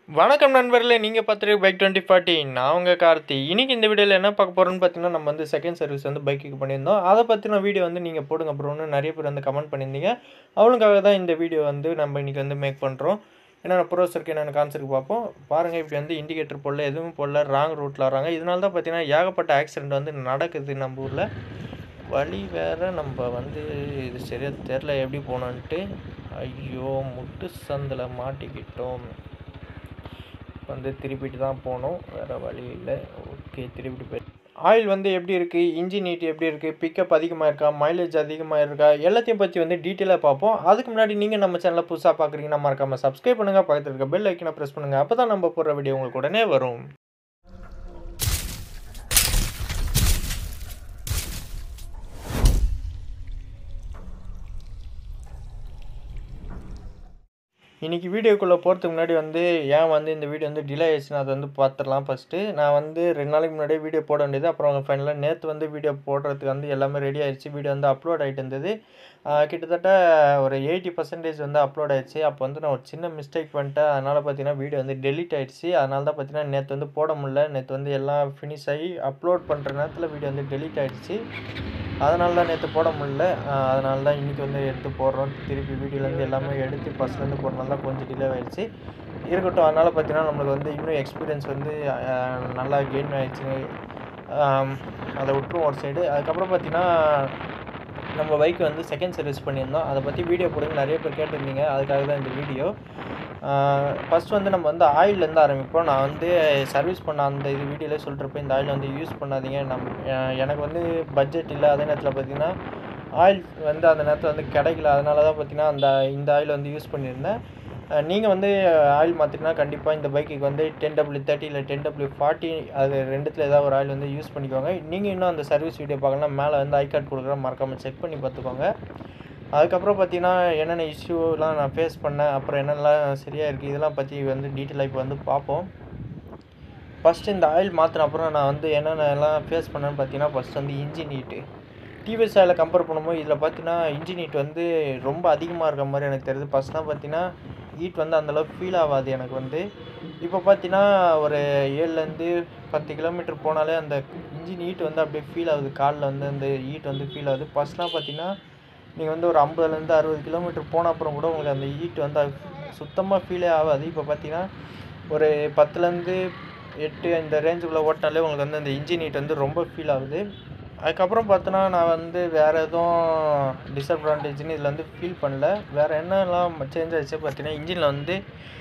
வணக்கம் நண்பர்களே, நீங்கள் பார்த்துட்டு பைக் 2040. நான் உங்கள் கார்த்தி. இன்றைக்கி இந்த வீடியோவில் என்ன பார்க்க போகிறோன்னு பார்த்தீங்கன்னா, நம்ம வந்து செகண்ட் சர்வீஸ் வந்து பைக்குக்கு பண்ணியிருந்தோம். அதை பற்றின வீடியோ வந்து நீங்கள் போடுங்க ப்ரோன்னு நிறைய பேர் வந்து கமெண்ட் பண்ணியிருந்தீங்க. அவங்களுக்காக தான் இந்த வீடியோ வந்து நம்ம இன்றைக்கி வந்து மேக் பண்ணுறோம். என்னென்ன ப்ரோஸ் இருக்குது, என்னென்ன கான்செப்ட் பார்ப்போம். பாருங்கள், இப்படி வந்து இண்டிகேட்டர் போடல, எதுவும் போடல, ராங் ரூட்டில் வராங்க. இதனால தான் பார்த்தீங்கன்னா ஏகப்பட்ட ஆக்சிடெண்ட் வந்து நடக்குது நம்ம ஊரில். வழி வேறு நம்ம வந்து இது சரியாக தெரில எப்படி போனோன்ட்டு. ஐயோ, முட்டு சந்தில் மாட்டிக்கிட்டோம். வந்து திருப்பிட்டு தான் போகணும், வேறு வழி இல்லை. ஓகே, திருப்பிட்டு போய் ஆயில் வந்து எப்படி இருக்குது, இன்ஜின் ஹீட் எப்படி இருக்குது, பிக்கப் அதிகமாக இருக்கா, மைலேஜ் அதிகமாக இருக்கா, எல்லாத்தையும் பற்றி வந்து டீட்டெயிலாக பார்ப்போம். அதுக்கு முன்னாடி நீங்கள் நம்ம சேனலில் புதுசாக பார்க்குறீங்கன்னா மறக்காமல் சப்ஸ்கிரைப் பண்ணுங்கள், பக்கத்தில் இருக்க பெல் ஐக்கனை ப்ரெஸ் பண்ணுங்கள். அப்போ தான் நம்ம போடுற வீடியோ உங்களுக்கு உடனே வரும். இன்றைக்கி வீடியோக்குள்ளே போகிறதுக்கு முன்னாடி வந்து ஏன் வந்து இந்த வீடியோ வந்து டிலே ஆயிடுச்சுன்னு அதை வந்து பார்த்துடலாம். ஃபஸ்ட்டு நான் வந்து 2 நாளைக்கு முன்னாடியே வீடியோ போட வேண்டியது. அப்புறம் ஃபைனலாக நேற்று வந்து வீடியோ போடுறதுக்கு வந்து எல்லாமே ரெடி ஆகிடுச்சு. வீடியோ வந்து அப்லோட் ஆகிட்டு இருந்தது. கிட்டத்தட்ட ஒரு 80% வந்து அப்லோட் ஆகிடுச்சு. அப்போ வந்து நான் ஒரு சின்ன மிஸ்டேக் பண்ணிட்டேன். அதனால் பார்த்தீங்கன்னா வீடியோ வந்து டெலீட் ஆகிடுச்சு. அதனால தான் பார்த்தீங்கன்னா நேற்று வந்து போட முடியல. நேற்று வந்து எல்லாம் ஃபினிஷ் ஆகி அப்லோட் பண்ணுற நேரத்தில் வீடியோ வந்து டெலீட் ஆகிடுச்சு. அதனால தான் நேற்று போட முடியல. அதனால தான் இன்றைக்கி வந்து எடுத்து போடுறோம். திருப்பி வீடியோலேருந்து எல்லாமே எடுத்து ஃபஸ்ட்லேருந்து போடுறதுனால தான் கொஞ்சம் டிலே ஆகிடுச்சு. இருக்கட்டும். அதனால் பார்த்தீங்கன்னா நம்மளுக்கு வந்து இன்னும் எக்ஸ்பீரியன்ஸ் வந்து நல்லா கெயின் ஆகிடுச்சு. அதை விட்டுரும் ஒரு சைடு. அதுக்கப்புறம் பார்த்தீங்கன்னா நம்ம பைக் வந்து செகண்ட் சர்வீஸ் பண்ணியிருந்தோம். அதை பற்றி வீடியோ போடுங்க நிறைய பேர் கேட்டிருந்தீங்க. அதுக்காக தான் இந்த வீடியோ. ஃபஸ்ட் வந்து நம்ம வந்து ஆயிலேருந்து ஆரம்பிப்போம். நான் வந்து சர்வீஸ் பண்ண அந்த இது வீடியோவிலே சொல்லிட்டுருப்பேன், இந்த ஆயில் வந்து யூஸ் பண்ணாதீங்க. எனக்கு வந்து பட்ஜெட் இல்லை. அதே நேரத்தில் பார்த்திங்கன்னா ஆயில் வந்து அந்த நேரத்தில் வந்து கிடைக்கல. அதனால தான் பார்த்திங்கன்னா இந்த ஆயில் வந்து யூஸ் பண்ணியிருந்தேன். நீங்கள் வந்து ஆயில் மாற்றினா கண்டிப்பாக இந்த பைக்குக்கு வந்து 10W30 இல்லை 10W40 அது ரெண்டுத்தில் ஏதாவது ஒரு ஆயில் வந்து யூஸ் பண்ணிக்கோங்க. நீங்கள் இன்னும் அந்த சர்வீஸ் வீடியோ பார்க்கலாம், மேலே வந்து ஐ கார்டு கொடுக்குறேன், மறக்காமல் செக் பண்ணி பார்த்துக்கோங்க. அதுக்கப்புறம் பார்த்தீங்கன்னா என்னென்ன இஷ்யூலாம் நான் ஃபேஸ் பண்ணேன், அப்புறம் என்னென்னலாம் சரியாக இருக்குது, இதெல்லாம் பற்றி வந்து டீட்டெயிலாக இப்போ வந்து பார்ப்போம். ஃபஸ்ட்டு இந்த ஆயில் மாற்றின அப்புறம் நான் வந்து என்னென்னலாம் ஃபேஸ் பண்ணேன்னு பார்த்தீங்கன்னா, ஃபஸ்ட் வந்து இன்ஜின் ஹீட்டு. டிவிஎஸ் ஆயிலை கம்பேர் பண்ணும்போது இதில் பார்த்தீங்கன்னா இன்ஜின் ஹீட் வந்து ரொம்ப அதிகமாக இருக்க மாதிரி எனக்கு தெரியுது. ஃபஸ்ட்லாம் பார்த்தீங்கன்னா ஹீட் வந்து அந்தளவுக்கு ஃபீல் ஆகாது எனக்கு வந்து. இப்போ பார்த்தீங்கன்னா ஒரு 7லேருந்து 10 கிலோமீட்டர் போனாலே அந்த இன்ஜின் ஹீட் வந்து அப்படியே ஃபீல் ஆகுது. காலில் வந்து அந்த ஹீட் வந்து ஃபீல் ஆகுது. ஃபஸ்ட்லாம் பார்த்தீங்கன்னா நீங்கள் வந்து ஒரு 50லேருந்து 60 கிலோமீட்டர் போன அப்புறம் கூட உங்களுக்கு அந்த ஹீட் வந்து சுத்தமாக ஃபீலே ஆகாது. இப்போ பார்த்தீங்கன்னா ஒரு 10லேருந்து 8 இந்த ரேஞ்சுக்குள்ளே ஓட்டினாலே உங்களுக்கு வந்து அந்த இன்ஜின் ஹீட் வந்து ரொம்ப ஃபீல் ஆகுது. அதுக்கப்புறம் பார்த்தோன்னா நான் வந்து வேறு எதுவும் டிஸ்அட்வான்டேஜ்னு இதில் வந்து ஃபீல் பண்ணல. வேறு என்னெல்லாம் சேஞ்ச் ஆகிடுச்சு பார்த்தீங்கன்னா, இன்ஜினில் வந்து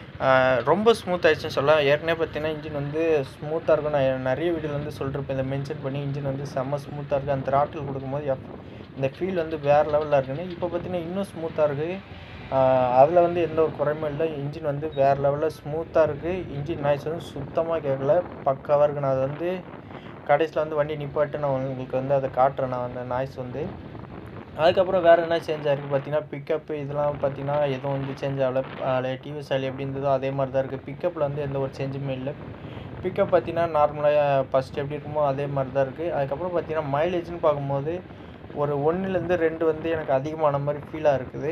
ரொம்ப ஸ்மூத் ஆகிடுச்சுன்னு சொல்லலாம். ஏற்கனவே பார்த்தீங்கன்னா இன்ஜின் வந்து ஸ்மூத்தாக இருக்கும். நான் நிறைய வீடியோவில் வந்து சொல்லிருப்பேன், இதை மென்ஷன் பண்ணி இன்ஜின் வந்து செம்ம ஸ்மூத்தாக இருக்குது. அந்த த்ராட்டில் கொடுக்கும்போது இந்த ஃபீல் வந்து வேறு லெவலில் இருக்குன்னு. இப்போ பார்த்தீங்கன்னா இன்னும் ஸ்மூத்தாக இருக்குது. அதில் வந்து எந்த ஒரு குறையுமே இல்லை. இன்ஜின் வந்து வேறு லெவலில் ஸ்மூத்தாக இருக்குது. இன்ஜின் நாய்ஸ் வந்து சுத்தமாக கேட்கல, பக்காவாக இருக்குது. நான் அதை வந்து கடைசியில் வந்து வண்டி நிப்பாட்டு நான் உங்களுக்கு வந்து அதை காட்டுறேன், நான் அந்த நாய்ஸ் வந்து. அதுக்கப்புறம் வேறு என்ன சேஞ்ச் ஆகிருக்கு பார்த்தீங்கன்னா, பிக்கப்பு இதெல்லாம் பார்த்தீங்கன்னா எதுவும் வந்து சேஞ்ச் ஆகலை. டிவிஎஸ் ஆயில் எப்படி இருந்ததோ அதே மாதிரி தான் இருக்குது. பிக்கப்பில் வந்து எந்த ஒரு சேஞ்சுமே இல்லை. பிக்கப் பார்த்தீங்கன்னா நார்மலாக ஃபஸ்ட்டு எப்படி இருக்குமோ அதே மாதிரி தான் இருக்குது. அதுக்கப்புறம் பார்த்தீங்கன்னா மைலேஜ்னு பார்க்கும்போது ஒரு 1லேருந்து 2 வந்து எனக்கு அதிகமான மாதிரி ஃபீலாக இருக்குது.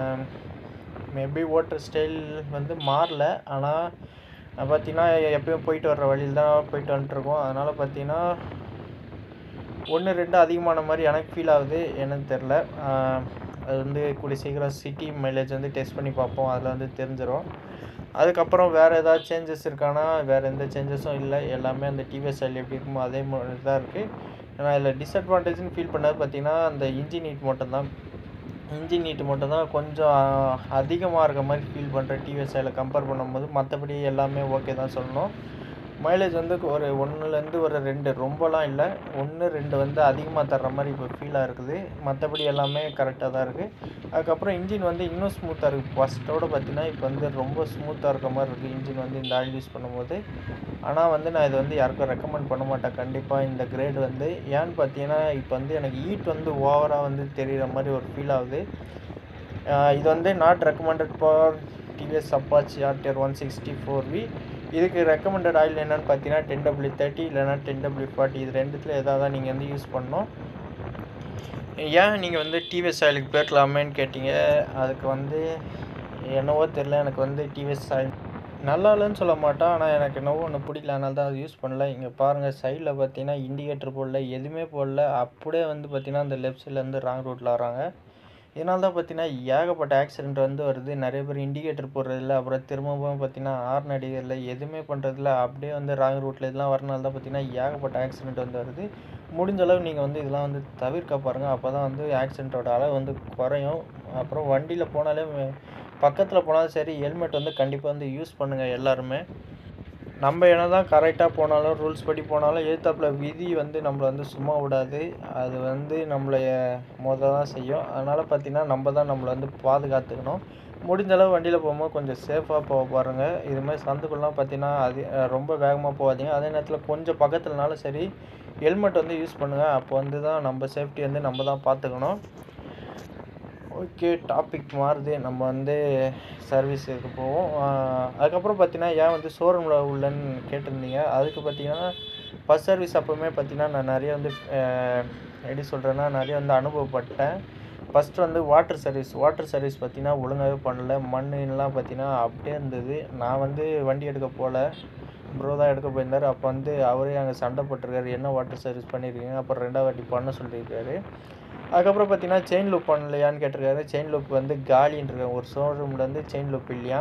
மேபி ஓட்டுற ஸ்டைல் வந்து மாறல. ஆனால் பார்த்தீங்கன்னா எப்பயும் போயிட்டு வர்ற வழியில் தான் போயிட்டு வந்துட்டுருக்கோம். அதனால் பார்த்தீங்கன்னா 1-2 அதிகமான மாதிரி எனக்கு ஃபீல் ஆகுது. என்னன்னு தெரில. அது வந்து கூடிய சீக்கிரம் சிட்டி மைலேஜ் வந்து டெஸ்ட் பண்ணி பார்ப்போம், அதில் வந்து தெரிஞ்சிடும். அதுக்கப்புறம் வேறு ஏதாவது சேஞ்சஸ் இருக்கானா, வேறு எந்த சேஞ்சஸும் இல்லை. எல்லாமே அந்த டிவிஎஸ் ஆயில் எப்படி இருக்குமோ அதே மாதிரி தான் இருக்குது. ஏன்னா இதில் டிஸ்அட்வான்டேஜ்னு ஃபீல் பண்ணது பார்த்திங்கன்னா அந்த இன்ஜின் ஹீட் மட்டும்தான். இன்ஜின் ஹீட்டு மட்டும் தான் கொஞ்சம் அதிகமாக இருக்க மாதிரி ஃபீல் பண்ணுறேன் டிவிஎஸ் ஆயிலை கம்பேர் பண்ணும்போது. மற்றபடி எல்லாமே ஓகே தான் சொல்லணும். மைலேஜ் வந்து ஒரு 1லேருந்து ஒரு 2, ரொம்பலாம் இல்லை, 1-2 வந்து அதிகமாக தர்ற மாதிரி இப்போ ஃபீலாக இருக்குது. மற்றபடி எல்லாமே கரெக்டாக தான் இருக்குது. அதுக்கப்புறம் இன்ஜின் வந்து இன்னும் ஸ்மூத்தாக இருக்குது. ஃபஸ்ட்டோடு பார்த்தீங்கன்னா இப்போ வந்து ரொம்ப ஸ்மூத்தாக இருக்க மாதிரி இருக்குது இன்ஜின் வந்து இந்த ஆயில் யூஸ் பண்ணும்போது. ஆனால் வந்து நான் இதை வந்து யாருக்கும் ரெக்கமெண்ட் பண்ண மாட்டேன் கண்டிப்பாக இந்த கிரேடு வந்து. ஏன்னு பார்த்தீங்கன்னா இப்போ வந்து எனக்கு ஹீட் வந்து ஓவராக வந்து தெரிகிற மாதிரி ஒரு ஃபீல் ஆகுது. இது வந்து not recommended for TVS Apache RTR 164V. இதுக்கு ரெக்கமெண்டட் ஆயில் என்னென்னு பார்த்தீங்கன்னா 10W30 இல்லைனா 10W40 இது ரெண்டுத்தில் எதாவது தான் நீங்கள் வந்து யூஸ் பண்ணணும். ஏன் நீங்கள் வந்து டிவிஎஸ் ஆயிலுக்கு போயிருக்கலாமேன்னு கேட்டிங்க. அதுக்கு வந்து என்னவோ தெரில, எனக்கு வந்து டிவிஎஸ் ஆயில் நல்லா இல்லைன்னு சொல்ல மாட்டேன். ஆனால் எனக்கு என்னவோ ஒன்று பிடிக்கல. அதனால தான் அது யூஸ் பண்ணல. இங்கே பாருங்கள் சைடில் பார்த்தீங்கன்னா இண்டிகேட்டர் போடல, எதுவுமே போடல. அப்படியே வந்து பார்த்தீங்கன்னா அந்த லெஃப்ட் சைட்லேருந்து ராங் ரூட்டில் வராங்க. இதனால தான் பார்த்தீங்கன்னா ஏகப்பட்ட ஆக்சிடென்ட் வந்து வருது. நிறைய பேர் இண்டிகேட்டர் போடுறதில்ல, அப்புறம் திரும்பவும் பார்த்தீங்கன்னா ஹார்ன் அடிக்கிறதில்ல, எதுவுமே பண்ணுறதில்ல. அப்படியே வந்து ராங் ரூட்டில் இதெல்லாம் வரனால தான் பார்த்தீங்கன்னா ஏகப்பட்ட ஆக்சிடென்ட் வந்து வருது. முடிஞ்ச அளவு நீங்கள் வந்து இதெல்லாம் வந்து தவிர்க்க பாருங்கள். அப்போ தான் வந்து ஆக்சிடென்ட்டோட அளவு வந்து குறையும். அப்புறம் வண்டியில் போனாலே பக்கத்தில் போனாலும் சரி ஹெல்மெட் வந்து கண்டிப்பாக வந்து யூஸ் பண்ணுங்கள் எல்லாருமே. நம்ம என்ன தான் கரெக்டாக போனாலும் ரூல்ஸ் படி போனாலும் எதிர்த்தாப்புல விதி வந்து நம்மளை வந்து சும்மா விடாது. அது வந்து நம்மளைய தான் செய்யும். அதனால் பார்த்தீங்கன்னா நம்ம தான் நம்மளை வந்து பாதுகாத்துக்கணும். முடிஞ்சளவு வண்டியில் போகும்போது கொஞ்சம் சேஃபாக போக பாருங்கள். இதுமாதிரி சந்துக்குள்ளலாம் பார்த்தீங்கன்னா அது ரொம்ப வேகமாக போகாதீங்க. அதே நேரத்தில் கொஞ்சம் பக்கத்துலனாலும் சரி ஹெல்மெட் வந்து யூஸ் பண்ணுங்கள். அப்போ வந்து தான் நம்ம சேஃப்டி வந்து நம்ம தான் பார்த்துக்கணும். ஓகே, டாபிக் மாறுது. நம்ம வந்து சர்வீஸுக்கு போவோம். அதுக்கப்புறம் பார்த்தீங்கன்னா ஏன் வந்து ஷோரூமில் உள்ளேன்னு கேட்டிருந்தீங்க. அதுக்கு பார்த்தீங்கன்னா ஃபஸ்ட் சர்வீஸ் அப்போவுமே பார்த்தீங்கன்னா நான் நிறைய வந்து எப்படி சொல்கிறேன்னா நிறைய வந்து அனுபவப்பட்டேன். ஃபஸ்ட்டு வந்து வாட்டர் சர்வீஸ் பார்த்தீங்கன்னா ஒழுங்காகவே பண்ணல. மண்ணுலாம் பார்த்தீங்கன்னா அப்படியே இருந்தது. நான் வந்து வண்டி எடுக்க போகல, ப்ரோ தான் எடுக்க போயிருந்தார். அப்போ வந்து அவரே அங்கே சண்டை போட்டிருக்காரு, என்ன வாட்டர் சர்வீஸ் பண்ணியிருக்கீங்க, அப்புறம் 2வது வாட்டி பண்ண சொல்லியிருக்காரு. அதுக்கப்புறம் பார்த்தீங்கன்னா செயின் லூப் பண்ணலையான்னு கேட்டிருக்காரு. செயின் லூப் வந்து காலின்றிருக்காங்க. ஒரு ஷோரூமில் வந்து செயின் லூப் இல்லையா.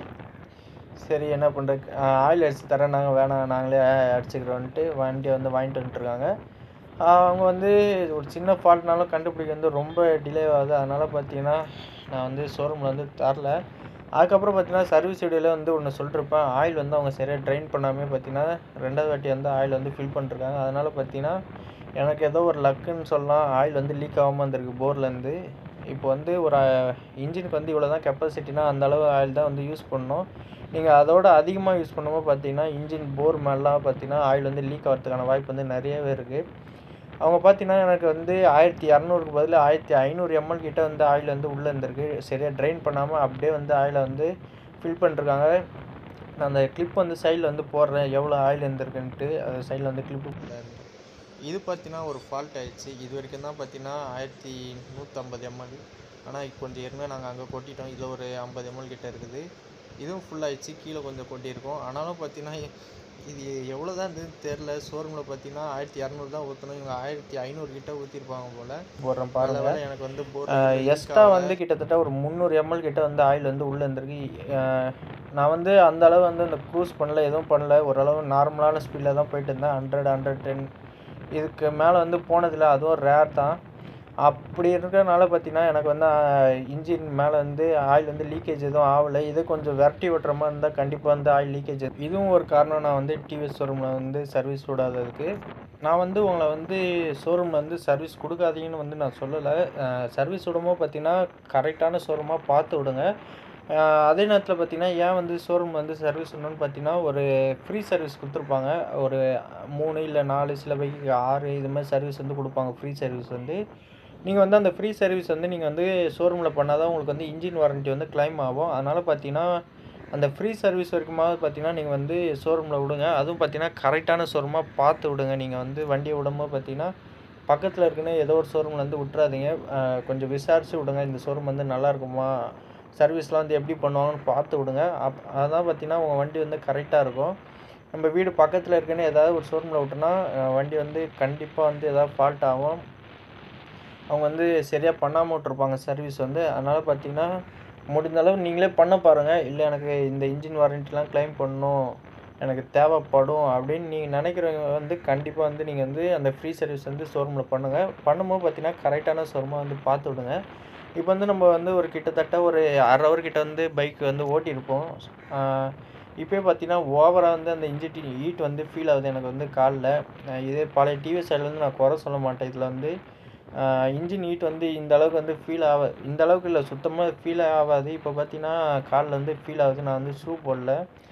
சரி என்ன பண்ணுறது, ஆயில் அடித்து தரேன், நாங்கள் வேணாம் நாங்களே அடிச்சுக்கிறோன்ட்டு வண்டியை வந்து வாங்கிட்டு வந்துட்டுருக்காங்க. அவங்க வந்து ஒரு சின்ன ஃபால்ட்னாலும் கண்டுபிடிக்க வந்து ரொம்ப டிலே ஆகுது. அதனால் பார்த்தீங்கன்னா நான் வந்து ஷோரூமில் வந்து தரல. அதுக்கப்புறம் பார்த்தீங்கன்னா சர்வீஸ் வீடியோவில் வந்து ஒன்று சொல்லிருப்பேன். ஆயில் வந்து அவங்க சரியாக ட்ரைன் பண்ணாமே பார்த்தீங்கன்னா 2வது வாட்டி வந்து ஆயில் வந்து ஃபில் பண்ணிருக்காங்க. அதனால் பார்த்தீங்கன்னா எனக்கு ஏதோ ஒரு லக்குன்னு சொல்லலாம். ஆயில் வந்து லீக் ஆகாமல் வந்திருக்கு போர்லேருந்து. இப்போ வந்து ஒரு இன்ஜினுக்கு வந்து இவ்வளோ தான் கெப்பாசிட்டினா அந்தளவு ஆயில் தான் வந்து யூஸ் பண்ணணும். நீங்கள் அதோட அதிகமாக யூஸ் பண்ணும்போது பார்த்தீங்கன்னா இன்ஜின் போர் மேலாம் பார்த்தீங்கன்னா ஆயில் வந்து லீக் ஆகிறதுக்கான வாய்ப்பு வந்து நிறையவே இருக்குது. அவங்க பார்த்தீங்கன்னா எனக்கு வந்து 1200க்கு பதில் 1500 ml கிட்ட வந்து ஆயில் வந்து உள்ளே இருந்திருக்கு. சரியாக ட்ரைன் பண்ணாமல் அப்படியே வந்து ஆயிலை வந்து ஃபில் பண்ணிருக்காங்க. நான் அந்த கிளிப் வந்து சைடில் வந்து போடுறேன் எவ்வளோ ஆயில் இருந்திருக்குன்ட்டு. அது சைடில் வந்து கிளிப்பு போடாது. இது பார்த்தீங்கன்னா ஒரு ஃபால்ட் ஆகிடுச்சு. இது வரைக்கும் தான் பார்த்தீங்கன்னா 1150 ml. ஆனால் கொஞ்சம் ஏற்கனவே நாங்கள் அங்கே கொட்டிட்டோம். இதில் ஒரு 50 ml கிட்ட இருக்குது. இதுவும் ஃபுல் ஆகிடுச்சு. கீழே கொஞ்சம் கொட்டியிருக்கோம். ஆனாலும் பார்த்தீங்கன்னா இது எவ்வளோ தான் இருந்ததுன்னு தெரில. ஷோரூமில் பார்த்தீங்கன்னா 1200 தான் ஊற்றணும். இவங்க 1500 கிட்ட ஊற்றிருப்பாங்க போல். போடுறேன் பாருங்கள். எனக்கு வந்து எக்ஸ்ட்ரா வந்து கிட்டத்தட்ட ஒரு 300 ml கிட்ட வந்து ஆயில் வந்து உள்ளே இருந்திருக்கு. நான் வந்து அந்த அளவு வந்து அந்த க்ரூஸ் பண்ணல, எதுவும் பண்ணல. ஓரளவு நார்மலான ஸ்பீடில் தான் போயிட்டு இருந்தேன். 100 110 இதுக்கு மேலே வந்து போனதில்லை. அதுவும் ரேர் தான். அப்படி இருக்கிறனால பார்த்தீங்கன்னா எனக்கு வந்து இன்ஜின் மேலே வந்து ஆயில் வந்து லீக்கேஜ் எதுவும் ஆகலை. இது கொஞ்சம் விரட்டி விட்டுற மாதிரி இருந்தால் கண்டிப்பாக வந்து ஆயில் லீக்கேஜ். இதுவும் ஒரு காரணம் நான் வந்து டிவிஎஸ் ஷோரூமில் வந்து சர்வீஸ் விடாததுக்கு. நான் வந்து உங்களை வந்து ஷோரூமில் வந்து சர்வீஸ் கொடுக்காதீங்கன்னு வந்து நான் சொல்லலை. சர்வீஸ் விடும்போது பார்த்தீங்கன்னா கரெக்டான ஷோரூமாக பார்த்து விடுங்க. அதே நேரத்தில் பார்த்தீங்கன்னா ஏன் வந்து ஷோரூம் வந்து சர்வீஸ் விடணும்னு பார்த்தீங்கன்னா ஒரு ஃப்ரீ சர்வீஸ் கொடுத்துருப்பாங்க. ஒரு 3 இல்லை 4 சில பைக்கு 6 இது மாதிரி சர்வீஸ் வந்து கொடுப்பாங்க. ஃப்ரீ சர்வீஸ் வந்து நீங்கள் வந்து அந்த ஃப்ரீ சர்வீஸ் வந்து நீங்கள் வந்து ஷோரூமில் பண்ணால் தான் உங்களுக்கு வந்து இன்ஜின் வாரண்ட்டி வந்து கிளைம் ஆகும். அதனால் பார்த்தீங்கன்னா அந்த ஃப்ரீ சர்வீஸ் வரைக்குமாவது பார்த்தீங்கன்னா நீங்கள் வந்து ஷோரூமில் விடுங்க. அதுவும் பார்த்தீங்கன்னா கரெக்டான ஷோரூமாக பார்த்து விடுங்க. நீங்கள் வந்து வண்டியை விடும்போது பார்த்தீங்கன்னா பக்கத்தில் இருக்குன்னு ஏதோ ஒரு ஷோரூமில் வந்து விட்டுறாதீங்க. கொஞ்சம் விசாரித்து விடுங்க. இந்த ஷோரூம் வந்து நல்லா இருக்குமா, சர்வீஸ்லாம் வந்து எப்படி பண்ணுவாங்கன்னு பார்த்து விடுங்க. அதான் பார்த்தீங்கன்னா உங்கள் வண்டி வந்து கரெக்டாக இருக்கும். நம்ம வீடு பக்கத்தில் இருக்குன்னு ஏதாவது ஒரு ஷோரூமில் விட்டோன்னா வண்டி வந்து கண்டிப்பாக வந்து ஏதாவது ஃபால்ட் ஆகும். அவங்க வந்து சரியாக பண்ணாமல் விட்ருப்பாங்க சர்வீஸ் வந்து. அதனால் பார்த்தீங்கன்னா முடிஞ்சளவு நீங்களே பண்ண பாருங்கள். இல்லை எனக்கு இந்த இன்ஜின் வாரண்ட்டிலாம் கிளைம் பண்ணணும், எனக்கு தேவைப்படும் அப்படின்னு நீங்கள் நினைக்கிறவங்க வந்து கண்டிப்பாக வந்து நீங்கள் வந்து அந்த ஃப்ரீ சர்வீஸ் வந்து ஷோரூமில் பண்ணுங்கள். பண்ணும்போது பார்த்தீங்கன்னா கரெக்டான ஷோரூமாக வந்து பார்த்து விடுங்க. இப்போ வந்து நம்ம வந்து ஒரு கிட்டத்தட்ட ஒரு 1/2 ஹவர் கிட்ட வந்து பைக் வந்து ஓட்டியிருப்போம். இப்போயே பார்த்தீங்கன்னா ஓவராக வந்து அந்த இன்ஜின் ஹீட் வந்து ஃபீல் ஆகுது எனக்கு வந்து காலில். இதே பழைய டிவிஎஸ் சைட்லேருந்து நான் குறை சொல்ல மாட்டேன். இதில் வந்து இன்ஜின் ஹீட் வந்து இந்த அளவுக்கு வந்து ஃபீல் இந்த அளவுக்கு இல்லை, சுத்தமாக ஃபீல் ஆகாது. இப்போ பார்த்தீங்கன்னா காலில் வந்து ஃபீல் ஆகுது. நான் வந்து ஷூ போடல.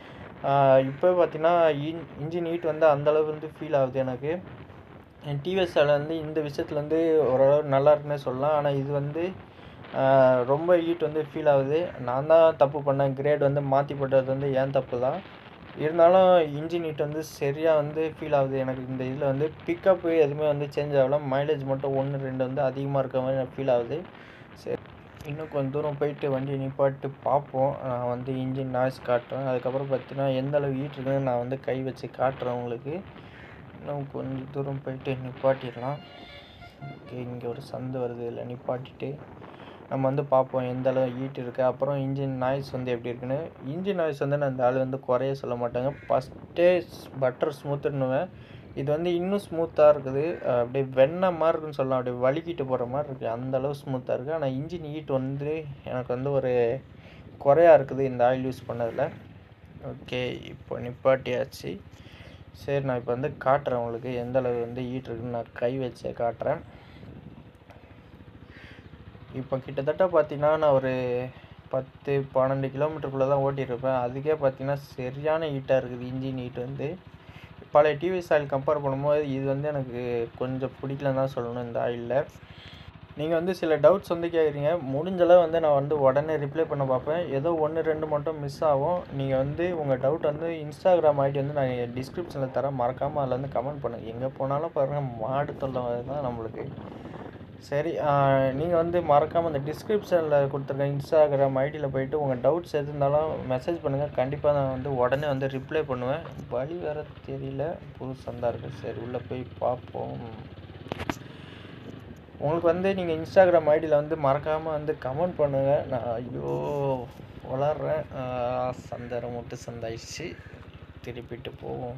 இப்போ பார்த்தீங்கன்னா இன்ஜின் ஹீட் வந்து அந்தளவுக்கு வந்து ஃபீல் ஆகுது எனக்கு. டிவிஎஸ்ஸில் வந்து இந்த விஷயத்தில் வந்து ஓரளவு நல்லா இருக்குன்னே சொல்லலாம். ஆனால் இது வந்து ரொம்ப ஹீட் வந்து ஃபீல் ஆகுது. நான் தான் தப்பு பண்ணேன். கிரேட் வந்து மாற்றி போட்டது வந்து ஏன் தப்பு தான். இருந்தாலும் இன்ஜின் ஹீட் வந்து சரியாக வந்து ஃபீல் ஆகுது எனக்கு. இந்த இதில் வந்து பிக்கப்பு எதுவுமே வந்து சேஞ்ச் ஆகல. மைலேஜ் மட்டும் 1, 2 வந்து அதிகமாக இருக்க மாதிரி எனக்கு ஃபீல் ஆகுது. சரி, இன்னும் கொஞ்சம் தூரம் போயிட்டு வண்டியை நிப்பாட்டு பார்ப்போம். நான் வந்து இன்ஜின் நாய்ஸ் காட்டுறேன். அதுக்கப்புறம் பார்த்தீங்கன்னா எந்த அளவு ஹீட் இருக்குன்னு நான் வந்து கை வச்சு காட்டுறேன் உங்களுக்கு. இன்னும் கொஞ்சம் தூரம் போயிட்டு நிப்பாட்டிடலாம். ஓகே, இங்கே ஒரு சந்து வருது, இதில் நிப்பாட்டிட்டு நம்ம வந்து பார்ப்போம் எந்த அளவு ஹீட் இருக்குது. அப்புறம் இன்ஜின் நாய்ஸ் வந்து எப்படி இருக்குன்னு. இன்ஜின் நாய்ஸ் வந்து நான் இந்த ஆள் வந்து குறைய சொல்ல மாட்டாங்க. ஃபஸ்ட்டே பட்டர் ஸ்மூத்துன்னுவேன். இது வந்து இன்னும் ஸ்மூத்தாக இருக்குது. அப்படியே வெண்ணெய் மாதிரி இருக்குன்னு சொல்லலாம். அப்படியே வலிக்கிட்டு போகிற மாதிரி இருக்குது, அந்தளவு ஸ்மூத்தாக இருக்குது. ஆனால் இன்ஜின் ஹீட் வந்து எனக்கு வந்து ஒரு குறையாக இருக்குது இந்த ஆயில் யூஸ் பண்ணதில். ஓகே, இப்போ நிப்பாட்டியாச்சு. சரி, நான் இப்போ வந்து காட்டுறேன் உங்களுக்கு எந்த அளவு வந்து ஹீட் இருக்குன்னு. நான் கை வச்சே காட்டுறேன். இப்போ கிட்டத்தட்ட பார்த்தீங்கன்னா நான் ஒரு 10-12 கிலோமீட்டருக்குள்ளே தான் ஓட்டிகிட்ருப்பேன். அதுக்கே பார்த்தீங்கன்னா சரியான ஹீட்டாக இருக்குது இன்ஜின் ஹீட் வந்து. பழைய டிவிஎஸ் ஆயில் கம்பேர் பண்ணும்போது இது வந்து எனக்கு கொஞ்சம் பிடிக்கலன்னு தான் சொல்லணும் இந்த ஆயிலில். நீங்கள் வந்து சில டவுட்ஸ் வந்து கேட்குறீங்க. முடிஞ்சளவு வந்து நான் வந்து உடனே ரிப்ளை பண்ண பார்ப்பேன். ஏதோ 1-2 மட்டும் மிஸ் ஆகும். நீங்கள் வந்து உங்கள் டவுட் வந்து இன்ஸ்டாகிராம் ஐடி வந்து நான் டிஸ்கிரிப்ஷனில் தரேன். மறக்காமல் அதில் வந்து கமெண்ட் பண்ணுங்கள். எங்கே போனாலும் பாருங்கள் மாடு தொல்லை தான் நம்மளுக்கு. சரி, நீங்கள் வந்து மறக்காமல் அந்த டிஸ்கிரிப்ஷனில் கொடுத்துருக்க இன்ஸ்டாகிராம் ஐடியில் போய்ட்டு உங்கள் டவுட்ஸ் எது இருந்தாலும் மெசேஜ் பண்ணுங்கள். கண்டிப்பாக நான் வந்து உடனே வந்து ரிப்ளை பண்ணுவேன். வழி வேறு தெரியல, புது சந்தா இருக்குது. சரி, உள்ளே போய் பார்ப்போம். உங்களுக்கு வந்து நீங்கள் இன்ஸ்டாகிராம் ஐடியில் வந்து மறக்காமல் வந்து கமெண்ட் பண்ணுங்கள். நான் ஐயோ வளர்றேன். சந்தை முட்டு சந்தாயிடுச்சு. திருப்பிட்டு போவோம்.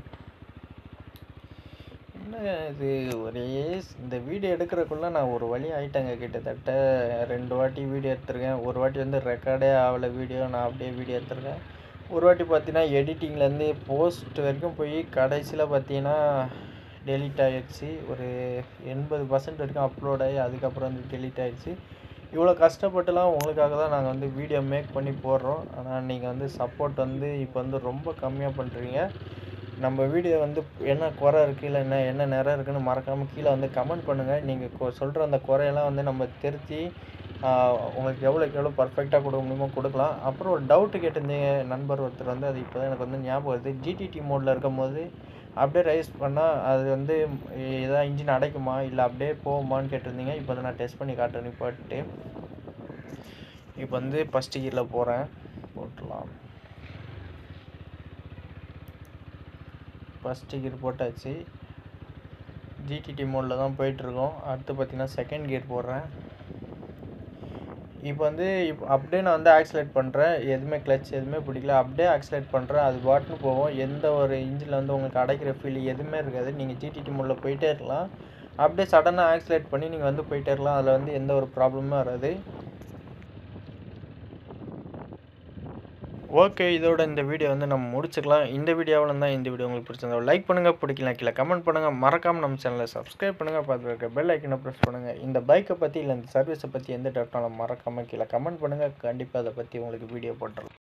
என்ன இது ஒரே இந்த வீடியோ எடுக்கிறக்குள்ளே நான் ஒரு வழி ஆகிட்டேங்க. கிட்டத்தட்ட 2 வாட்டி வீடியோ எடுத்திருக்கேன். ஒரு வாட்டி வந்து ரெக்கார்டே ஆகலை வீடியோ, நான் அப்படியே வீடியோ எடுத்திருக்கேன். ஒரு வாட்டி பார்த்தீங்கன்னா எடிட்டிங்லேருந்து போஸ்ட் வரைக்கும் போய் கடைசியில் பார்த்தீங்கன்னா டெலீட் ஆகிடுச்சு. ஒரு 80% வரைக்கும் அப்லோட் ஆகி அதுக்கப்புறம் வந்து டெலீட் ஆகிடுச்சு. இவ்வளோ கஷ்டப்பட்டுலாம் உங்களுக்காக தான் நாங்கள் வந்து வீடியோ மேக் பண்ணி போடுறோம். ஆனால் நீங்கள் வந்து சப்போர்ட் வந்து இப்போ வந்து ரொம்ப கம்மியாக பண்ணுறீங்க. நம்ம வீடியோ வந்து என்ன குறை இருக்குது இல்லை என்ன நிறை இருக்குதுன்னு மறக்காமல் கீழே வந்து கமெண்ட் பண்ணுங்கள். நீங்கள் சொல்கிற அந்த குறையெல்லாம் வந்து நம்ம திருத்தி உங்களுக்கு எவ்வளோ பர்ஃபெக்டாக கொடுக்க முடியுமோ கொடுக்கலாம். அப்புறம் ஒரு டவுட்டு கேட்டிருந்தீங்க நண்பர் ஒருத்தர் வந்து, அது இப்போ தான் எனக்கு வந்து ஞாபகம் வருது. ஜிடிடி மோடில் இருக்கும்போது அப்படியே ரைஸ் பண்ணால் அது வந்து எதாவது இன்ஜின் அடைக்குமா இல்லை அப்படியே போகுமான்னு கேட்டிருந்தீங்க. இப்போ வந்து நான் டெஸ்ட் பண்ணி காட்டுறேன். நிப்பாட்டு இப்போ வந்து ஃபஸ்ட்டு கீரில் போட்டுடலாம். ஃபஸ்ட்டு கீர் போட்டாச்சு. ஜிடிடி மோடில் தான் போயிட்டுருக்கோம். அடுத்து பார்த்திங்கன்னா செகண்ட் கியர் போடுறேன். இப்போ வந்து அப்படியே நான் வந்து ஆக்சிலேட் பண்ணுறேன். எதுவுமே கிளச் எதுவுமே பிடிக்கல. அப்படியே ஆக்சிலேட் பண்ணுறேன். அது பாட்டுன்னு போகும். எந்த ஒரு இன்ஜினில் வந்து உங்களுக்கு அடைக்கிற ஃபீல் எதுவுமே இருக்காது. நீங்கள் ஜிடிடி மோடில் போயிட்டே இருக்கலாம். அப்படியே சடனாக ஆக்சிலேட் பண்ணி நீங்கள் வந்து போயிட்டே இருக்கலாம். அதில் வந்து எந்த ஒரு ப்ராப்ளமும் வராது. ஓகே, இதோட இந்த வீடியோ வந்து நம்ம முடிச்சுக்கலாம். இந்த வீடியோவில் தான் இந்த வீடியோ உங்களுக்கு பிடிச்சிருந்தா லைக் பண்ணுங்கள், பிடிக்கலாம் கீழே கமெண்ட் பண்ணுங்கள். மறக்காமல் நம்ம சேனலை சப்ஸ்கிரைப் பண்ணுங்கள். பார்த்து இருக்க பெல் ஐக்கனை ப்ரெஸ் பண்ணுங்கள். இந்த பைக்கை பற்றி இல்லை இந்த சர்வீஸை பற்றி எந்த டவுட்னாலும் மறக்காமல் கீழே கமெண்ட் பண்ணுங்கள். கண்டிப்பாக அதை பற்றி உங்களுக்கு வீடியோ போட்டுடலாம்.